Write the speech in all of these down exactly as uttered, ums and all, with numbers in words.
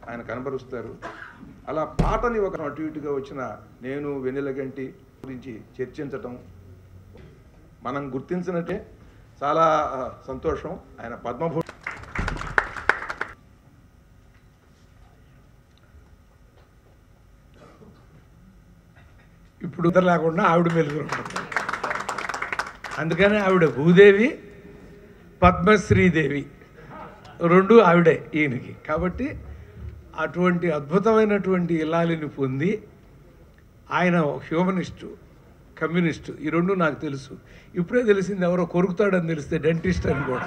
ఆయన కనబరుస్తారు. అలా పాటని ఒక అటు ఇటుగా వచ్చిన నేను వెన్నెలగంటి గురించి చర్చించటం మనం గుర్తించినట్టే చాలా సంతోషం. ఆయన పద్మభూషణ్ ఇప్పుడు ఇద్దరు లేకుండా ఆవిడ మెలుగుంటుంది. అందుకని ఆవిడ భూదేవి, పద్మశ్రీదేవి రెండు ఆవిడే ఈయనకి. కాబట్టి అటువంటి అద్భుతమైనటువంటి ఇల్లాలిని పొంది ఆయన హ్యూమనిస్టు, కమ్యూనిస్టు, ఈ రెండు నాకు తెలుసు. ఇప్పుడే తెలిసింది ఎవరో కొరుకుతాడని తెలిస్తే డెంటిస్ట్ అని కూడా.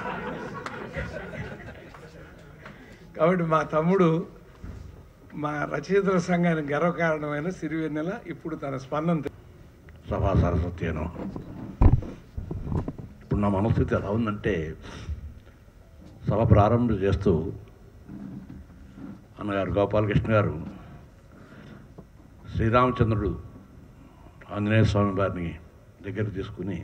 కాబట్టి మా తమ్ముడు మా రచయితల సంఘానికి గర్వకారణమైన సిరివెన్నెల ఇప్పుడు తన స్పందన సభా సరస్వత్యను. ఇప్పుడు నా మనస్థితి ఎలా ఉందంటే, సభ ప్రారంభం చేస్తూ అన్నగారు గోపాలకృష్ణ గారు శ్రీరామచంద్రుడు ఆంజనేయ స్వామి వారిని దగ్గర తీసుకుని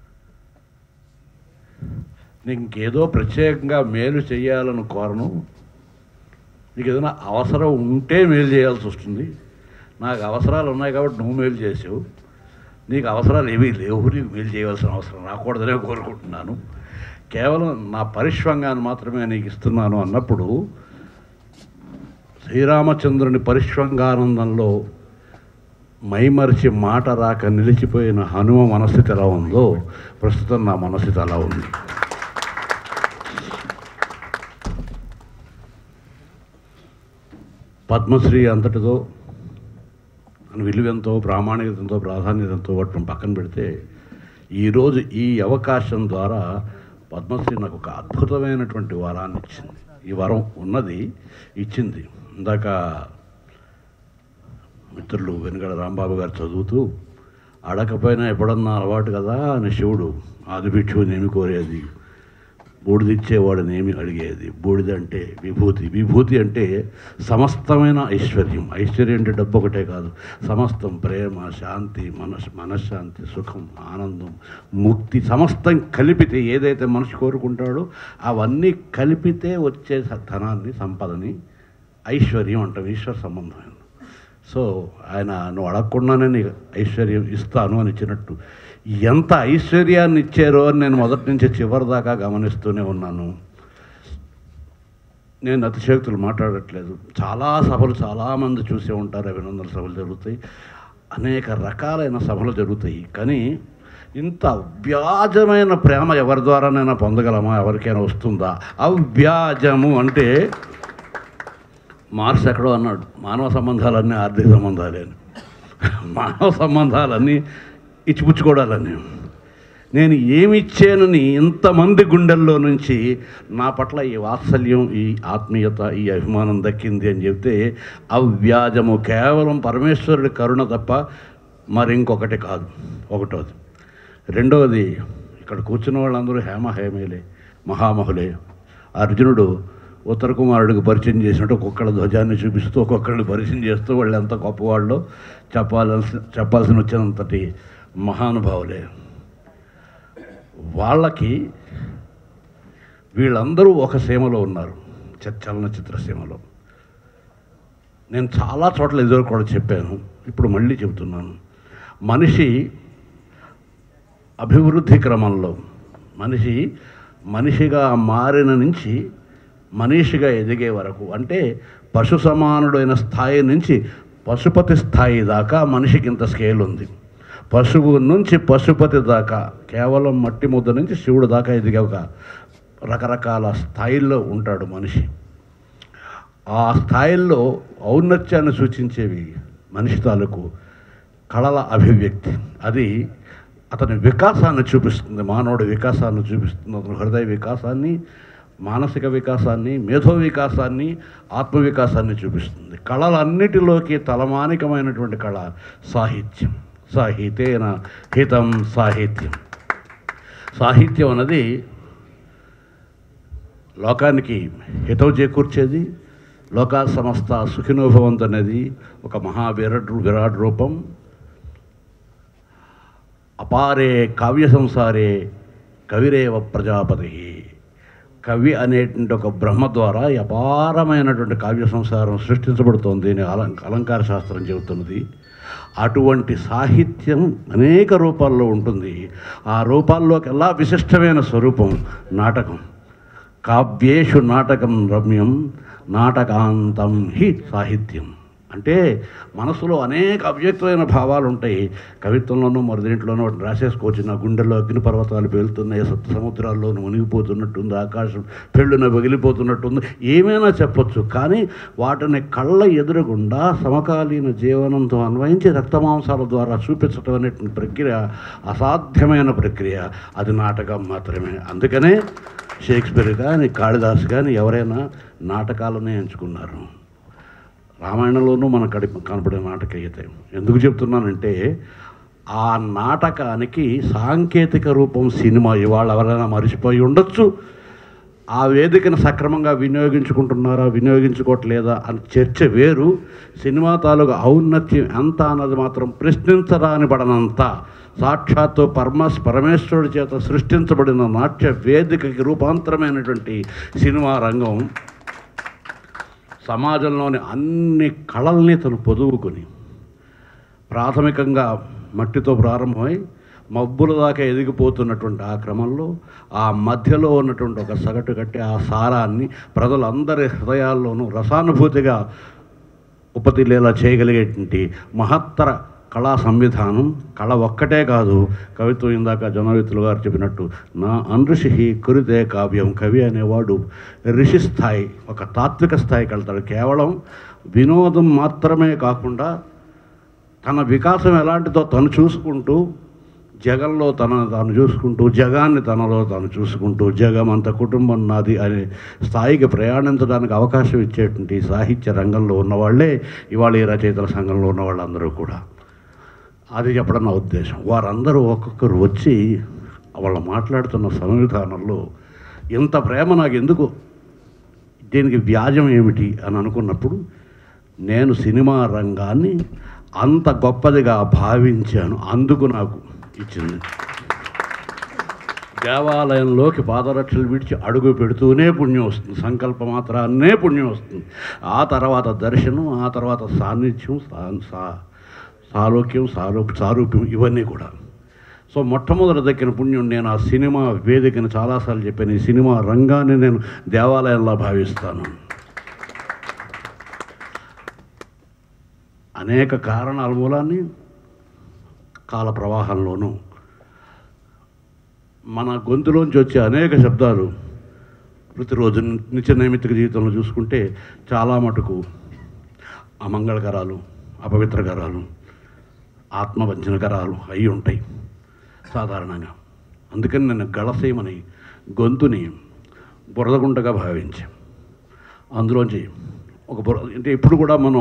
నీకు ఇంకేదో ప్రత్యేకంగా మేలు చేయాలని కోరను, నీకు ఏదైనా అవసరం ఉంటే మేలు చేయాల్సి వస్తుంది, నాకు అవసరాలు ఉన్నాయి కాబట్టి నువ్వు మేలు చేసావు, నీకు అవసరాలు ఏమీ లేవు, నీకు మేలు చేయవలసిన అవసరం రాకూడదనే కోరుకుంటున్నాను, కేవలం నా పరిష్వంగాన్ని మాత్రమే నీకు ఇస్తున్నాను అన్నప్పుడు శ్రీరామచంద్రుని పరిష్వంగానందంలో మైమరిచి మాట రాక నిలిచిపోయిన హనుమ మనస్థితి ఎలా ఉందో ప్రస్తుతం నా మనస్థితి అలా ఉంది. పద్మశ్రీ అంతటితో విలువెంతో, ప్రామాణికతతో, ప్రాధాన్యతతో వాటిని పక్కన పెడితే ఈరోజు ఈ అవకాశం ద్వారా పద్మశ్రీ నాకు ఒక అద్భుతమైనటువంటి వరాన్ని ఇచ్చింది. ఈ వరం ఉన్నది, ఇచ్చింది. ఇందాక మిత్రులు వెనుగడ రాంబాబు గారు చదువుతూ అడకపోయినా ఎప్పుడన్నా అలవాటు కదా అని శివుడు ఆదిభిక్షువునేమి కోరేది, బూడిదిచ్చేవాడినేమి అడిగేది. బూడిద అంటే విభూతి, విభూతి అంటే సమస్తమైన ఐశ్వర్యం. ఐశ్వర్యం అంటే డబ్బు ఒకటే కాదు, సమస్తం ప్రేమ, శాంతి, మనస్ మనశ్శాంతి, సుఖం, ఆనందం, ముక్తి సమస్తం కలిపితే ఏదైతే మనిషి కోరుకుంటాడో అవన్నీ కలిపితే వచ్చే ధనాన్ని, సంపదని ఐశ్వర్యం అంటాం. ఈశ్వర సంబంధమైన. సో ఆయన నువ్వు అడగకుండానే నీకు ఐశ్వర్యం ఇస్తాను అని ఇచ్చినట్టు ఎంత ఐశ్వర్యాన్ని ఇచ్చారో అని నేను మొదటి నుంచి చివరి దాకా గమనిస్తూనే ఉన్నాను. నేను అతిశయోక్తులు మాట్లాడట్లేదు. చాలా సభలు చాలామంది చూసే ఉంటారు, అభినందన సభలు జరుగుతాయి, అనేక రకాలైన సభలు జరుగుతాయి. కానీ ఇంత అవ్యాజమైన ప్రేమ ఎవరి ద్వారానైనా పొందగలమా, ఎవరికైనా వస్తుందా? అవ్యాజము అంటే మార్క్స్ ఎక్కడో అన్నాడు, మానవ సంబంధాలన్నీ ఆర్థిక సంబంధాలే అని. మానవ సంబంధాలన్నీ ఇచ్చిపుచ్చుకోవడాలని. నేను ఏమి ఇచ్చానని ఇంతమంది గుండెల్లో నుంచి నా పట్ల ఈ వాత్సల్యం, ఈ ఆత్మీయత, ఈ అభిమానం దక్కింది అని చెప్తే అవ్యాజము, కేవలం పరమేశ్వరుడి కరుణ తప్ప మరి ఇంకొకటి కాదు. ఒకటోది. రెండవది, ఇక్కడ కూర్చున్న వాళ్ళందరూ హేమ హేమేలే, మహామహులే. అర్జునుడు ఉత్తర కుమారుడికి పరిచయం చేసినట్టు ఒక్కొక్కళ్ళ ధ్వజాన్ని చూపిస్తూ ఒక్కొక్కరిని పరిచయం చేస్తూ వాళ్ళు ఎంత గొప్పవాళ్ళో చెప్పాల్సి చెప్పాల్సిన వచ్చినంతటి మహానుభావులే. వాళ్ళకి వీళ్ళందరూ ఒక సీమలో ఉన్నారు, చలనచిత్ర సీమలో. నేను చాలా చోట్ల ఎదురు కూడా చెప్పాను, ఇప్పుడు మళ్ళీ చెబుతున్నాను. మనిషి అభివృద్ధి క్రమంలో మనిషి మనిషిగా మారిన నుంచి మనిషిగా ఎదిగే వరకు, అంటే పశు సమానుడైన స్థాయి నుంచి పశుపతి స్థాయి దాకా మనిషికి ఇంత స్కేల్ ఉంది. పశువు నుంచి పశుపతి దాకా, కేవలం మట్టి ముద్ద నుంచి శివుడు దాకా ఎదిగే ఒక రకరకాల స్థాయిల్లో ఉంటాడు మనిషి. ఆ స్థాయిల్లో ఔన్నత్యాన్ని సూచించేవి మనిషి తాలూకు కళల అభివ్యక్తి. అది అతని వికాసాన్ని చూపిస్తుంది, మానవుడి వికాసాన్ని చూపిస్తుంది, అతని హృదయ వికాసాన్ని, మానసిక వికాసాన్ని, మేధో వికాసాన్ని, ఆత్మ వికాసాన్ని చూపిస్తుంది. కళలన్నిటిలోకి తలమానికమైనటువంటి కళ సాహిత్యం. సాహితేన హితం సాహిత్యం. సాహిత్యం అన్నది లోకానికి హితవు చేకూర్చేది, లోకా సమస్త సుఖినోభవంతు అనేది ఒక మహా విరాట్ విరాట్ రూపం. అపారే కావ్య సంసారే కవిరేవ ప్రజాపతి. కవి అనేటువంటి ఒక బ్రహ్మ ద్వారా అపారమైనటువంటి కావ్య సంసారం సృష్టించబడుతోంది అని అలం అలంకార శాస్త్రం చెబుతున్నది. అటువంటి సాహిత్యం అనేక రూపాల్లో ఉంటుంది. ఆ రూపాల్లోకెల్లా విశిష్టమైన స్వరూపం నాటకం. కావ్యేషు నాటకం రమ్యం నాటకాంతం హి సాహిత్యం. అంటే మనసులో అనేక అవ్యక్తమైన భావాలు ఉంటాయి. కవిత్వంలోనూ మరిదింట్లోనూ వాటిని రాసేసుకోవచ్చు. నా గుండెల్లో అగ్నిపర్వతాలు పేలుతున్నాయి, సప్త సముద్రాల్లోనూ మునిగిపోతున్నట్టుంది, ఆకాశం పెళ్ళున పగిలిపోతున్నట్టుంది, ఏమైనా చెప్పొచ్చు. కానీ వాటిని కళ్ళ ఎదురుగుండా సమకాలీన జీవనంతో అన్వయించి రక్తమాంసాల ద్వారా చూపించడం అనేటువంటి ప్రక్రియ అసాధ్యమైన ప్రక్రియ. అది నాటకం మాత్రమే. అందుకనే షేక్స్పియర్ కానీ కాళిదాస్ కానీ ఎవరైనా నాటకాలనే ఎంచుకున్నారు. రామాయణంలోనూ మన కడి కనపడే నాటకీయత. ఎందుకు చెప్తున్నానంటే ఆ నాటకానికి సాంకేతిక రూపం సినిమా. ఇవాళ ఎవరైనా మరిచిపోయి ఉండొచ్చు. ఆ వేదికను సక్రమంగా వినియోగించుకుంటున్నారా వినియోగించుకోవట్లేదా అని చర్చ వేరు. సినిమా తాలూకు ఔన్నత్యం ఎంత అన్నది మాత్రం ప్రశ్నించరాని పడనంత సాక్షాత్తు పరమస్ పరమేశ్వరుడి చేత సృష్టించబడిన నాట్య వేదికకి రూపాంతరమైనటువంటి సినిమా రంగం సమాజంలోని అన్ని కళల్ని తను పొదువుకొని ప్రాథమికంగా మట్టితో ప్రారంభమై మబ్బుల దాకా ఎదిగిపోతున్నటువంటి ఆ క్రమంలో ఆ మధ్యలో ఉన్నటువంటి ఒక సగటు కట్టి ఆ సారాన్ని ప్రజలందరి హృదయాల్లోనూ రసానుభూతిగా ఉపతిలేలా చేయగలిగేటువంటి మహత్తర కళా సంవిధానం. కళ ఒక్కటే కాదు, కవిత్వం ఇందాక జనవితులు గారు చెప్పినట్టు నా అనృషి కురితే కావ్యం. కవి అనేవాడు ఋషి స్థాయి, ఒక తాత్విక స్థాయికి వెళ్తాడు. కేవలం వినోదం మాత్రమే కాకుండా తన వికాసం ఎలాంటిదో తను చూసుకుంటూ, జగంలో తనను తాను చూసుకుంటూ, జగాన్ని తనలో తాను చూసుకుంటూ, జగం అంత కుటుంబం నాది అనే స్థాయికి ప్రయాణించడానికి అవకాశం ఇచ్చేటువంటి సాహిత్య రంగంలో ఉన్నవాళ్లే ఇవాళ ఈ రచయితల సంఘంలో ఉన్న వాళ్ళందరూ కూడా. అది చెప్పడం నా ఉద్దేశం. వారందరూ ఒక్కొక్కరు వచ్చి వాళ్ళు మాట్లాడుతున్న సంవిధానంలో ఇంత ప్రేమ నాకు ఎందుకు, దీనికి వ్యాజం ఏమిటి అని అనుకున్నప్పుడు నేను సినిమా రంగాన్ని అంత గొప్పదిగా భావించాను. అందుకు నాకు ఇచ్చింది. దేవాలయంలోకి పాదరక్షలు విడిచి అడుగు పెడుతూనే పుణ్యం వస్తుంది, సంకల్ప మాత్రాన్నే పుణ్యం వస్తుంది. ఆ తర్వాత దర్శనం, ఆ తర్వాత సాన్నిధ్యం, సా సాలోక్యం, సారూ సారూప్యం, ఇవన్నీ కూడా. సో మొట్టమొదటి దక్కిన పుణ్యం నేను ఆ సినిమా వేదికను చాలాసార్లు చెప్పాను. ఈ సినిమా రంగాన్ని నేను దేవాలయంలో భావిస్తాను. అనేక కారణాల మూలాన్ని కాల ప్రవాహంలోనూ మన గొంతులోంచి వచ్చే అనేక శబ్దాలు ప్రతిరోజు నిత్య నైమిత్తిక జీవితంలో చూసుకుంటే చాలా మటుకు అమంగళకరాలు, అపవిత్రకరాలు, ఆత్మవంచనకరాలు అయి ఉంటాయి సాధారణంగా. అందుకని నేను గళసేమని గొంతుని బురదగుంటగా భావించాం. అందులోంచి ఒక బుర అంటే ఇప్పుడు కూడా మనం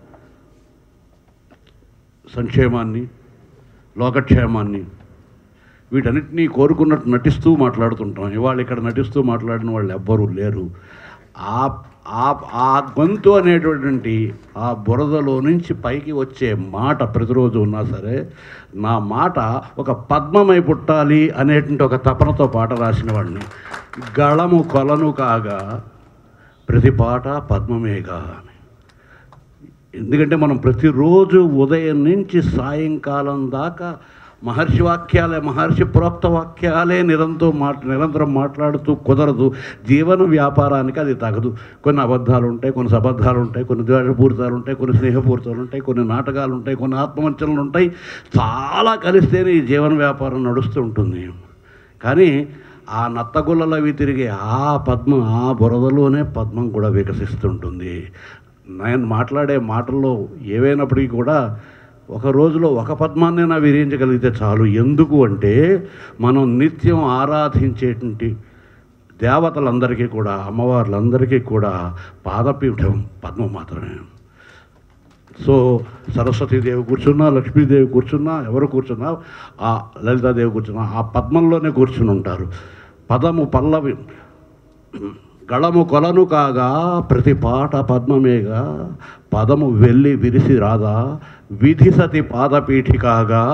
సంక్షేమాన్ని, లోకక్షేమాన్ని, వీటన్నిటినీ కోరుకున్నట్టు నటిస్తూ మాట్లాడుతుంటాం. ఇవాళ ఇక్కడ నటిస్తూ మాట్లాడిన వాళ్ళు ఎవ్వరూ లేరు. ఆ ఆ గొంతు అనేటువంటి ఆ బురదలో నుంచి పైకి వచ్చే మాట ప్రతిరోజు ఉన్నా సరే, నా మాట ఒక పద్మమై పుట్టాలి అనేటువంటి ఒక తపనతో పాట రాసిన వాడిని. గళము కొలను కాగా ప్రతి పాట పద్మమేగా. ఎందుకంటే మనం ప్రతిరోజు ఉదయం నుంచి సాయంకాలం దాకా మహర్షి వాక్యాలే, మహర్షి ప్రోక్త వాక్యాలే నిరంతరం మాట నిరంతరం మాట్లాడుతూ కుదరదు. జీవన వ్యాపారానికి అది తగదు. కొన్ని అబద్ధాలు ఉంటాయి, కొన్ని సబద్ధాలు ఉంటాయి, కొన్ని ద్వేషపూరితాలు ఉంటాయి, కొన్ని స్నేహపూరితాలు ఉంటాయి, కొన్ని నాటకాలు ఉంటాయి, కొన్ని ఆత్మవంచనలు ఉంటాయి. చాలా కలిస్తేనే ఈ జీవన వ్యాపారం నడుస్తూ ఉంటుంది. కానీ ఆ నత్తగుల్లలవి తిరిగే ఆ పద్మం, ఆ బురదలోనే పద్మం కూడా వికసిస్తుంటుంది. నేను మాట్లాడే మాటల్లో ఏవైనప్పటికీ కూడా ఒక రోజులో ఒక పద్మాన్నైనా విరించగలిగితే చాలు. ఎందుకు అంటే మనం నిత్యం ఆరాధించేటువంటి దేవతలందరికీ కూడా, అమ్మవార్లందరికీ కూడా పాదపీఠం పద్మం మాత్రమే. సో సరస్వతీదేవి కూర్చున్నా, లక్ష్మీదేవి కూర్చున్నా, ఎవరు కూర్చున్నా, ఆ లలితాదేవి కూర్చున్నా ఆ పద్మంలోనే కూర్చుని ఉంటారు. పదము పల్లవి గళము కొలను కాగా ప్రతి పాట పద్మమేగా, పదము వెళ్ళి విరిసి రాదా విధి సతి పాదపీఠి కాగా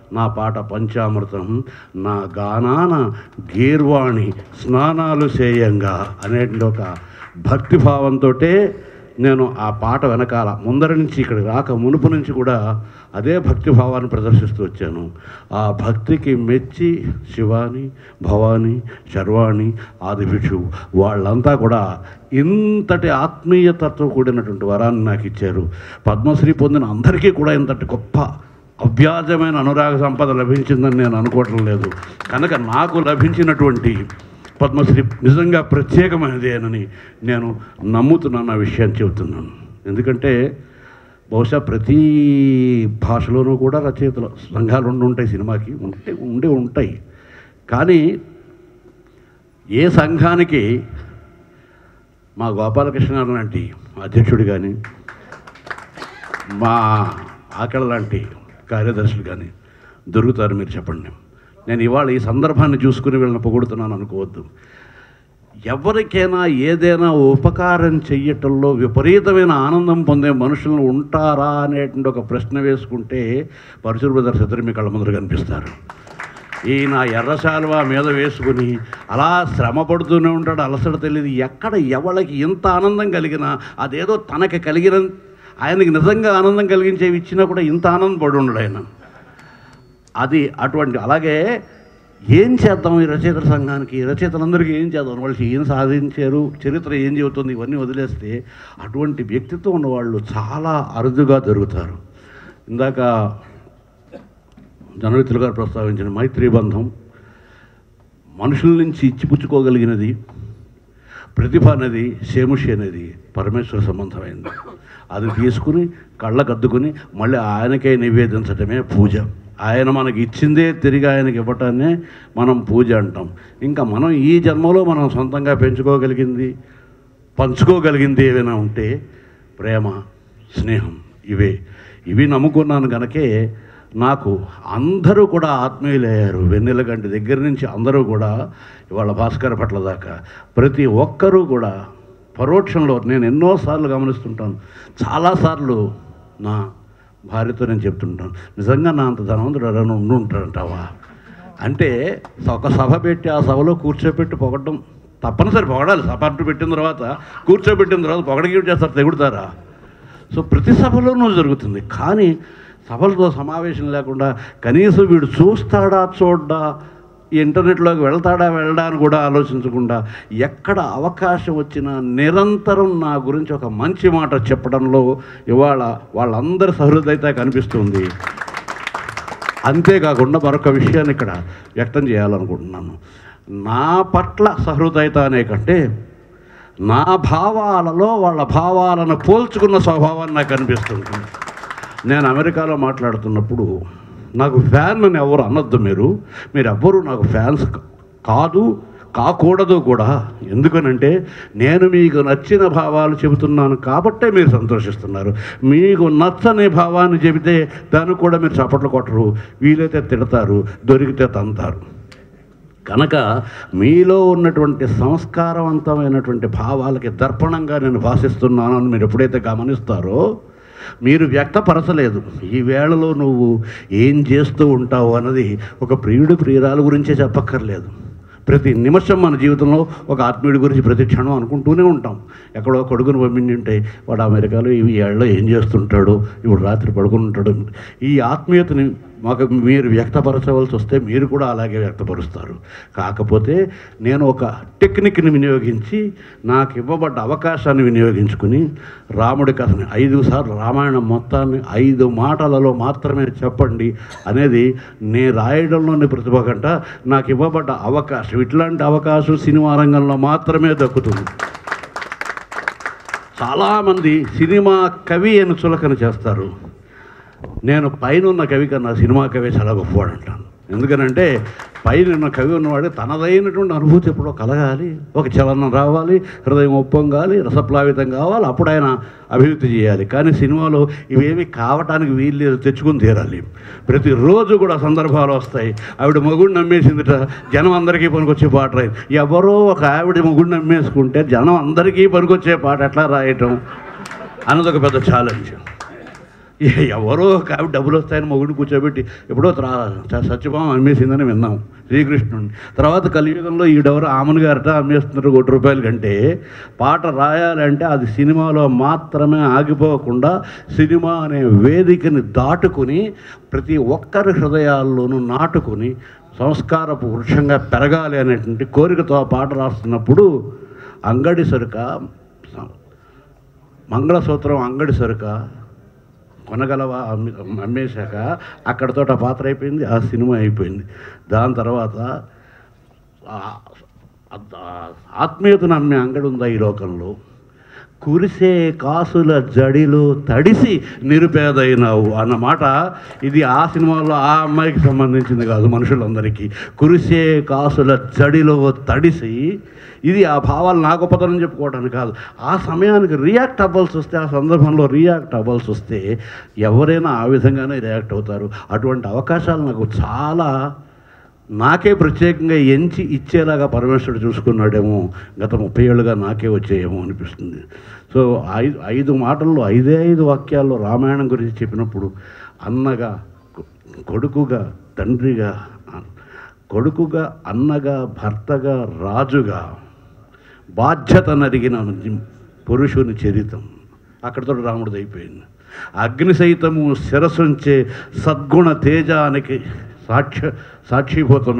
నా పాట పంచామృతం, నా గానాన గీర్వాణి స్నానాలు చేయంగా అనేటువంటి ఒక భక్తిభావంతో నేను ఆ పాట వెనకాల ముందర నుంచి ఇక్కడ రాక మునుపు నుంచి కూడా అదే భక్తిభావాన్ని ప్రదర్శిస్తూ వచ్చాను. ఆ భక్తికి మెచ్చి శివాని, భవాని, శర్వాణి, ఆదిభిక్షు వాళ్ళంతా కూడా ఇంతటి ఆత్మీయతతో కూడినటువంటి వరాన్ని నాకు ఇచ్చారు. పద్మశ్రీ పొందిన అందరికీ కూడా ఇంతటి గొప్ప అవ్యాజమైన అనురాగ సంపద లభించిందని నేను అనుకోవటం లేదు. కనుక నాకు లభించినటువంటి పద్మశ్రీ నిజంగా ప్రత్యేకమైనదేనని నేను నమ్ముతున్నాను, ఆ విషయాన్ని చెబుతున్నాను. ఎందుకంటే బహుశా ప్రతి భాషలోనూ కూడా రచయితల సంఘాలు ఉండి ఉంటాయి, సినిమాకి ఉంటే ఉండే ఉంటాయి. కానీ ఏ సంఘానికి మా గోపాలకృష్ణ లాంటి అధ్యక్షుడు కానీ, మా ఆకళ లాంటి కార్యదర్శులు కానీ దొరుకుతారు మీరు చెప్పండి? నేను ఇవాళ ఈ సందర్భాన్ని చూసుకుని వీళ్ళని పొగుడుతున్నాను అనుకోవద్దు. ఎవరికైనా ఏదైనా ఉపకారం చెయ్యటంలో విపరీతమైన ఆనందం పొందే మనుషులను ఉంటారా అనేటువంటి ఒక ప్రశ్న వేసుకుంటే పరశురు బ్రదర్స్ ఇద్దరు మీ కళ్ళ ముందర కనిపిస్తారు. ఈయన ఎర్రశాలువా మీద వేసుకుని అలా శ్రమ పడుతూనే ఉంటాడు, అలసట తెలియదు. ఎక్కడ ఎవరికి ఇంత ఆనందం కలిగినా అదేదో తనకి కలిగిన, ఆయనకి నిజంగా ఆనందం కలిగించేవి ఇచ్చినా కూడా ఇంత ఆనందపడి ఉండడు ఆయన. అది అటువంటి. అలాగే ఏం చేద్దాం ఈ రచయితల సంఘానికి, రచయితలందరికీ ఏం చేద్దాం, వాళ్ళు ఏం సాధించారు, చరిత్ర ఏం చెబుతుంది, ఇవన్నీ వదిలేస్తే అటువంటి వ్యక్తిత్వం ఉన్నవాళ్ళు చాలా అరుదుగా దొరుకుతారు. ఇందాక జనవితులు గారు ప్రస్తావించిన మైత్రీ బంధం మనుషుల నుంచి ఇచ్చిపుచ్చుకోగలిగినది. ప్రతిభ అనేది, శేముషి అనేది పరమేశ్వర సంబంధమైంది. అది తీసుకుని కళ్ళకద్దుకుని మళ్ళీ ఆయనకే నివేదించడమే పూజ. ఆయన మనకి ఇచ్చిందే తిరిగి ఆయనకి ఇవ్వటాన్నే మనం పూజ అంటాం. ఇంకా మనం ఈ జన్మలో మనం సొంతంగా పెంచుకోగలిగింది, పంచుకోగలిగింది ఏమైనా ఉంటే ప్రేమ, స్నేహం, ఇవే. ఇవి నమ్ముకున్నాను కనుకే నాకు అందరూ కూడా ఆత్మీయులయ్యారు. వెన్నెలగంటి దగ్గర నుంచి అందరూ కూడా ఇవాళ భాస్కర్ భట్ల దాకా ప్రతి ఒక్కరూ కూడా పరోక్షంలో నేను ఎన్నోసార్లు గమనిస్తుంటాను. చాలాసార్లు నా భార్యతో నేను చెప్తుంటాను, నిజంగా నా అంత ధనవంతుడు ఎవరైనా ఉండి ఉంటాడంటావా అంటే, ఒక సభ పెట్టి ఆ సభలో కూర్చోబెట్టి పొగడం తప్పనిసరి, పొగడాలి. సభ అంటూ పెట్టిన తర్వాత కూర్చోబెట్టిన తర్వాత పొగడకి చేస్తారు, తెగుడతారా? సో ప్రతి సభలోనూ జరుగుతుంది. కానీ సభలతో సమావేశం లేకుండా కనీసం వీడు చూస్తాడా చూడ్డా, ఇంటర్నెట్లోకి వెళ్తాడా వెళ్ళడా అని కూడా ఆలోచించకుండా ఎక్కడ అవకాశం వచ్చినా నిరంతరం నా గురించి ఒక మంచి మాట చెప్పడంలో ఇవాళ వాళ్ళందరి సహృదయత కనిపిస్తుంది. అంతేకాకుండా మరొక విషయాన్ని ఇక్కడ వ్యక్తం చేయాలనుకుంటున్నాను. నా పట్ల సహృదయత అనే కంటే నా భావాలలో వాళ్ళ భావాలను పోల్చుకున్న స్వభావాన్ని నాకు అనిపిస్తుంది. నేను అమెరికాలో మాట్లాడుతున్నప్పుడు నాకు ఫ్యాన్ అని ఎవరు అనొద్దు, మీరు మీరు ఎవ్వరూ నాకు ఫ్యాన్స్ కాదు, కాకూడదు కూడా. ఎందుకనంటే నేను మీకు నచ్చిన భావాలు చెబుతున్నాను కాబట్టే మీరు సంతోషిస్తున్నారు. మీకు నచ్చని భావాన్ని చెబితే దాన్ని కూడా మీరు చప్పట్లు కొట్టరు, వీలైతే తిడతారు, దొరికితే తంతారు. కనుక మీలో ఉన్నటువంటి సంస్కారవంతమైనటువంటి భావాలకి దర్పణంగా నేను భాషిస్తున్నాను అని మీరు ఎప్పుడైతే గమనిస్తారో, మీరు వ్యక్తపరచలేదు ఈ వేళలో నువ్వు ఏం చేస్తూ ఉంటావు అన్నది ఒక ప్రియుడు ప్రియురాలు గురించే చెప్పక్కర్లేదు. ప్రతి నిమిషం మన జీవితంలో ఒక ఆత్మీయుడి గురించి ప్రతి క్షణం అనుకుంటూనే ఉంటాం. ఎక్కడో కొడుకుని పంపించుంటే వాడు అమెరికాలో ఈ ఏళ్ళలో ఏం చేస్తుంటాడు, ఇప్పుడు రాత్రి పడుకుని ఉంటాడు. ఈ ఆత్మీయతని మాకు మీరు వ్యక్తపరచవలసి వస్తే మీరు కూడా అలాగే వ్యక్తపరుస్తారు. కాకపోతే నేను ఒక టెక్నిక్ని వినియోగించి నాకు ఇవ్వబడ్డ అవకాశాన్ని వినియోగించుకుని రాముడి కథని ఐదు సార్లు రామాయణం మొత్తాన్ని ఐదు మాటలలో మాత్రమే చెప్పండి అనేది నేను రాయడంలోని ప్రతిభ కంట నాకు ఇవ్వబడ్డ అవకాశం. ఇట్లాంటి అవకాశం సినిమా రంగంలో మాత్రమే దక్కుతుంది. చాలామంది సినిమా కవి అని చులకన చేస్తారు. నేను పైన ఉన్న కవి కన్నా సినిమా కవి చాలా గొప్పవాడు అంటాను. ఎందుకనంటే పైన ఉన్న కవి ఉన్నవాడు తనదైనటువంటి అనుభూతి ఎప్పుడో కలగాలి, ఒక చలనం రావాలి, హృదయం ఒప్పొంగాలి, రసప్లావితం కావాలి, అప్పుడు ఆయన అభివృద్ధి చేయాలి. కానీ సినిమాలో ఇవేమి కావటానికి వీలు లేదు, తెచ్చుకుని తీరాలి. ప్రతిరోజు కూడా సందర్భాలు వస్తాయి. ఆవిడ మొగుడిని నమ్మేసిందిట, జనం అందరికీ పనికొచ్చే పాట రాయి. ఎవరో ఒక ఆవిడ మొగుడిని నమ్మేసుకుంటే జనం అందరికీ పనికొచ్చే పాట ఎట్లా రాయటం అన్నది ఒక పెద్ద ఛాలెంజ్. ఎవరో కాబట్టి డబ్బులు వస్తాయని మొగుడిని కూర్చోబెట్టి ఎప్పుడో సత్యభామ అమ్మేసిందని విన్నాం శ్రీకృష్ణుడిని. తర్వాత కలియుగంలో ఈడెవరో ఆమెను గారట అమ్మేస్తున్నారు కోటి రూపాయల కంటే. పాట రాయాలంటే అది సినిమాలో మాత్రమే ఆగిపోకుండా సినిమా అనే వేదికని దాటుకుని ప్రతి ఒక్కరి హృదయాల్లోనూ నాటుకుని సంస్కారపు వృక్షంగా పెరగాలి అనేటువంటి కోరికతో ఆ పాట రాస్తున్నప్పుడు అంగడి సరుక మంగళసూత్రం అంగడి సరుక కొనగలవా అమ్మి అమ్మేశాక అక్కడితో ఆ పాత్ర అయిపోయింది, ఆ సినిమా అయిపోయింది. దాని తర్వాత ఆత్మీయతను అమ్మే అంగడి ఉందా ఈ లోకంలో? కురిసే కాసుల జడిలో తడిసి నిరుపేదైనావు అన్నమాట. ఇది ఆ సినిమాలో ఆ అమ్మాయికి సంబంధించింది కాదు, మనుషులందరికీ. కురిసే కాసుల జడిలో తడిసి, ఇది ఆ భావాలు నా గొప్పతనం చెప్పుకోవడానికి కాదు, ఆ సమయానికి రియాక్ట్ అవ్వాల్సి వస్తే, ఆ సందర్భంలో రియాక్ట్ అవ్వాల్సి వస్తే ఎవరైనా ఆ విధంగానే రియాక్ట్ అవుతారు. అటువంటి అవకాశాలు నాకు చాలా నాకే ప్రత్యేకంగా ఎంచి ఇచ్చేలాగా పరమేశ్వరుడు చూసుకున్నాడేమో, గత ముప్పై ఏళ్ళుగా నాకే వచ్చేయేమో అనిపిస్తుంది. సో ఐదు ఐదు మాటల్లో ఐదే ఐదు వాక్యాల్లో రామాయణం గురించి చెప్పినప్పుడు అన్నగా, కొడుకుగా, తండ్రిగా, కొడుకుగా, అన్నగా, భర్తగా, రాజుగా బాధ్యత నరిగిన పురుషుని చరితం అక్కడితో రాముడిది అయిపోయింది. అగ్ని సైతము శిరసుంచే సద్గుణ తేజానికి సాక్ష్య సాక్షిభూతమే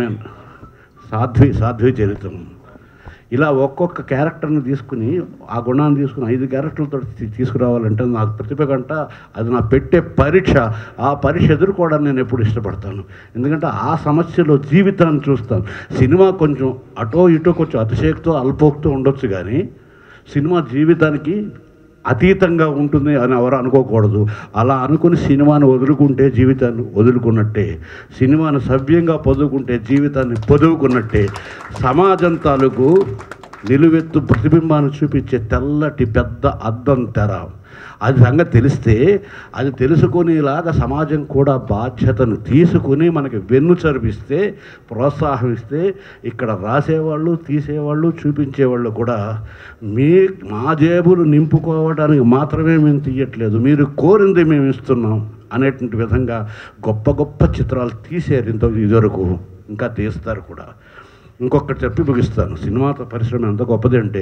సాధ్వి సాధ్వి చరిత్రం. ఇలా ఒక్కొక్క క్యారెక్టర్ని తీసుకుని, ఆ గుణాన్ని తీసుకుని ఐదు క్యారెక్టర్లతో తీసుకురావాలంటే నాకు ప్రతిభ కంట అది నా పెట్టే పరీక్ష. ఆ పరీక్ష ఎదుర్కోవడానికి నేను ఎప్పుడు ఇష్టపడతాను. ఎందుకంటే ఆ సమస్యలో జీవితాన్ని చూస్తాను. సినిమా కొంచెం అటో ఇటో కొంచెం అతిశయక్తో అల్పోక్తో ఉండొచ్చు, కానీ సినిమా జీవితానికి అతీతంగా ఉంటుంది అని ఎవరు అనుకోకూడదు. అలా అనుకుని సినిమాను వదులుకుంటే జీవితాన్ని వదులుకున్నట్టే, సినిమాను సవ్యంగా పొదువుకుంటే జీవితాన్ని పొదువుకున్నట్టే. సమాజం తాలూకు నిలువెత్తు ప్రతిబింబాన్ని చూపించే తెల్లటి పెద్ద అద్దం తెర, అది సంగతి తెలిస్తే, అది తెలుసుకునేలాగా సమాజం కూడా బాధ్యతను తీసుకుని మనకి వెన్ను చరిపిస్తే, ప్రోత్సాహమిస్తే, ఇక్కడ రాసేవాళ్ళు, తీసేవాళ్ళు, చూపించేవాళ్ళు కూడా మీ మా జేబులు నింపుకోవడానికి మాత్రమే మేము తీయట్లేదు, మీరు కోరింది మేము ఇస్తున్నాం అనేటువంటి విధంగా గొప్ప గొప్ప చిత్రాలు తీసారు ఇంత ఇదివరకు, ఇంకా తీస్తారు కూడా. ఇంకొకటి చెప్పి ముగిస్తాను. సినిమా పరిశ్రమ ఎంత గొప్పది అంటే,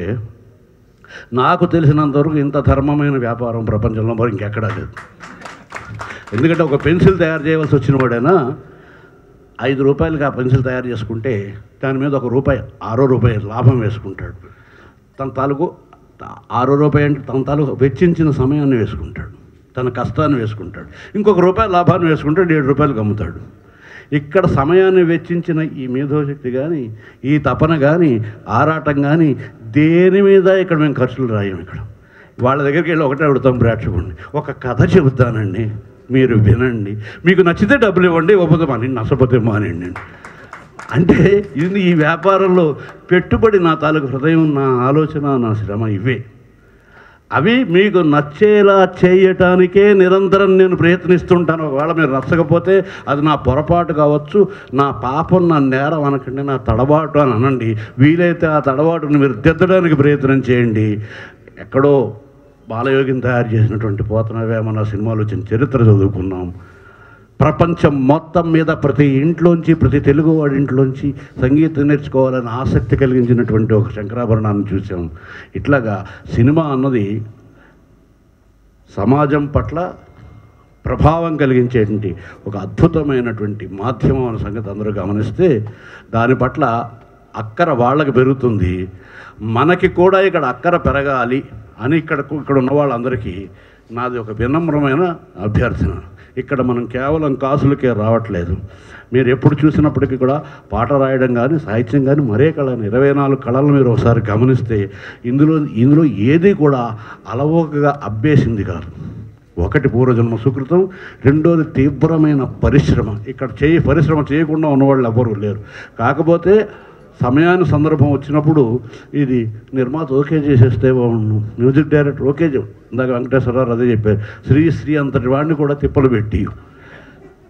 నాకు తెలిసినంతవరకు ఇంత ధర్మమైన వ్యాపారం ప్రపంచంలో మరి ఇంకెక్కడా లేదు. ఎందుకంటే ఒక పెన్సిల్ తయారు చేయవలసి వచ్చిన వాడైనా ఐదు రూపాయలకి ఆ పెన్సిల్ తయారు చేసుకుంటే దాని మీద ఒక రూపాయి ఆరో రూపాయి లాభం వేసుకుంటాడు. తన తాలూకు ఆరో రూపాయి అంటే తన తాలూకు వెచ్చించిన సమయాన్ని వేసుకుంటాడు, తన కష్టాన్ని వేసుకుంటాడు, ఇంకొక రూపాయి లాభాన్ని వేసుకుంటాడు, ఏడు రూపాయలకు అమ్ముతాడు. ఇక్కడ సమయాన్ని వెచ్చించిన ఈ మేధోశక్తి కానీ, ఈ తపన కానీ, ఆరాటం కానీ దేని మీద ఇక్కడ మేము ఖర్చులు రాయం. ఇక్కడ వాళ్ళ దగ్గరికి వెళ్ళి ఒకటే అడుగుతాం, ప్రేక్షకుడిని ఒక కథ చెబుతానండి, మీరు వినండి, మీకు నచ్చితే డబ్బులు ఇవ్వండి, ఇవ్వకపోతే మాని నష్టపోతే మానండి. అంటే ఇది ఈ వ్యాపారంలో పెట్టుబడి నా తాలూకు హృదయం, నా ఆలోచన, నా శ్రమ ఇవే. అవి మీకు నచ్చేలా చేయటానికే నిరంతరం నేను ప్రయత్నిస్తుంటాను. ఒకవేళ మీరు నచ్చకపోతే అది నా పొరపాటు కావచ్చు, నా పాపం, నా నేరం అనకండి, నా తడబాటు అని అనండి. వీలైతే ఆ తడబాటును మీరు దిద్దడానికి ప్రయత్నం చేయండి. ఎక్కడో బాలయోగిని తయారు చేసినటువంటి పోతన వేమన సినిమాలో వచ్చిన చరిత్ర చదువుకున్నాం. ప్రపంచం మొత్తం మీద ప్రతి ఇంట్లోంచి, ప్రతి తెలుగువాడి ఇంట్లోంచి సంగీతం నేర్చుకోవాలని ఆసక్తి కలిగించినటువంటి ఒక శంకరాభరణాన్ని చూసాం. ఇట్లాగా సినిమా అన్నది సమాజం పట్ల ప్రభావం కలిగించేటువంటి ఒక అద్భుతమైనటువంటి మాధ్యమం అనే సంగతి అందరూ గమనిస్తే దాని పట్ల అక్కర వాళ్ళకి పెరుగుతుంది. మనకి కూడా ఇక్కడ అక్కర పెరగాలి అని ఇక్కడ ఇక్కడ ఉన్న వాళ్ళందరికీ నాది ఒక వినమ్రమైన అభ్యర్థన. ఇక్కడ మనం కేవలం కాసులకే రావట్లేదు. మీరు ఎప్పుడు చూసినప్పటికీ కూడా పాట రాయడం కానీ, సాహిత్యం కానీ, మరే కళని, ఇరవై నాలుగు కళలను మీరు ఒకసారి గమనిస్తే ఇందులో ఇందులో ఏది కూడా అలవోకగా అబ్బేసింది కాదు. ఒకటి పూర్వజన్మ సుకృతం, రెండోది తీవ్రమైన పరిశ్రమ. ఇక్కడ చేయి పరిశ్రమ చేయకుండా ఉన్నవాళ్ళు ఎవరు లేరు. కాకపోతే సమయాన్ని సందర్భం వచ్చినప్పుడు ఇది నిర్మాత ఓకే చేసేస్తే బాగుండు, మ్యూజిక్ డైరెక్టర్ ఓకే చెప్ ఇందాక వెంకటేశ్వరరావు అదే చెప్పారు, శ్రీ శ్రీ అంతటి వాడిని కూడా తిప్పలు పెట్టి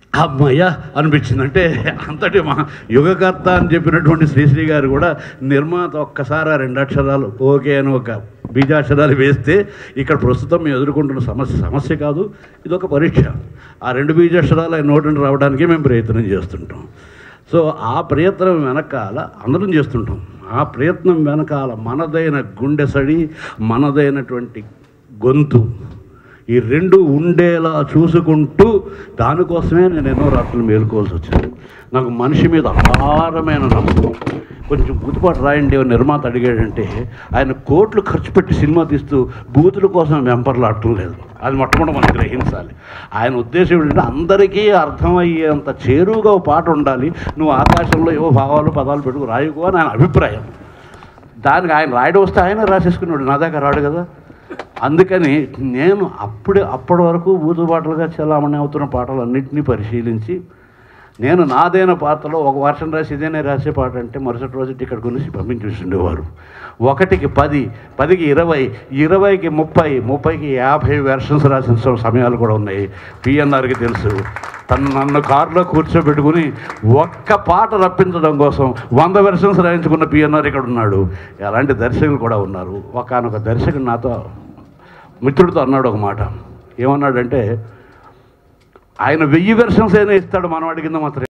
అమ్మయ్య అనిపించింది. అంటే అంతటి మా యుగకర్త అని చెప్పినటువంటి శ్రీశ్రీ గారు కూడా నిర్మాత ఒక్కసారి ఆ రెండు అక్షరాలు ఓకే అని ఒక బీజాక్షరాలు వేస్తే ఇక్కడ ప్రస్తుతం మేము ఎదుర్కొంటున్న సమస్య సమస్య కాదు, ఇది ఒక పరీక్ష. ఆ రెండు బీజాక్షరాలు ఆయన నోటిని రావడానికి మేము ప్రయత్నం చేస్తుంటాం. సో ఆ ప్రయత్నం వెనకాల అందరం చేస్తుంటాం. ఆ ప్రయత్నం వెనకాల మనదైన గుండె సడి, మనదైనటువంటి గొంతు, ఈ రెండు ఉండేలా చూసుకుంటూ దానికోసమే నేను ఎన్నో రాత్రులు మేలుకోవాల్సి వచ్చింది. నాకు మనిషి మీద అపారమైన నమ్మకం. కొంచెం బూతుపాటు రాయండి నిర్మాత అడిగాడంటే ఆయన కోట్లు ఖర్చు పెట్టి సినిమా తీస్తూ బూతుల కోసం వెంపర్లాడటం లేదు. అది మొట్టమొదటి మనం గ్రహించాలి. ఆయన ఉద్దేశం ఏంటంటే అందరికీ అర్థమయ్యేంత చేరువుగా ఒక పాట ఉండాలి, నువ్వు ఆకాశంలో ఏవో భావాలు పదాలు పెట్టుకు రాయుకో అని ఆయన అభిప్రాయం. దానికి ఆయన రాయడం వస్తే ఆయన రాసేసుకున్నాడు, నా దాకా రాడు కదా. అందుకని నేను అప్పుడే అప్పటి వరకు బూతుపాటలుగా చలామణి అవుతున్న పాటలన్నింటినీ పరిశీలించి నేను నాదైన పాత్రలో ఒక వర్షం రాసి ఇదేనే రాసే పాట అంటే మరుసటి రోజు టికెట్ కొనేసి పంపించేసిండేవారు. ఒకటికి పది, పదికి ఇరవై, ఇరవైకి ముప్పై, ముప్పైకి యాభై వెర్షన్స్ రాసిన సమయాలు కూడా ఉన్నాయి. పిఎన్ఆర్కి తెలుసు. తను నన్ను కారులో కూర్చోబెట్టుకుని ఒక్క పాట రప్పించడం కోసం వంద వెర్షన్స్ రాయించుకున్న పిఎన్ఆర్ ఇక్కడ ఉన్నాడు. అలాంటి దర్శకులు కూడా ఉన్నారు. ఒకనొక దర్శకుడు నాతో మిత్రుడితో అన్నాడు ఒక మాట. ఏమన్నాడంటే ఆయన వెయ్యి వెర్షన్స్ అయినా ఇస్తాడు మనవాడి కింద మాత్రం